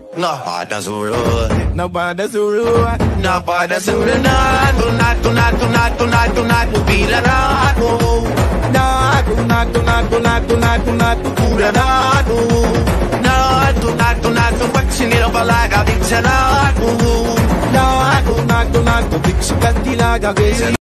Napada surut, napada surut, napada surut. Tonight, tonight, tonight, tonight, tonight will be the night. Tonight, tonight, tonight, tonight, tonight, tonight will be the night. Tonight, tonight, tonight, I'm waxing it up like I did tonight. Tonight, tonight, tonight, bigsikat dilaga.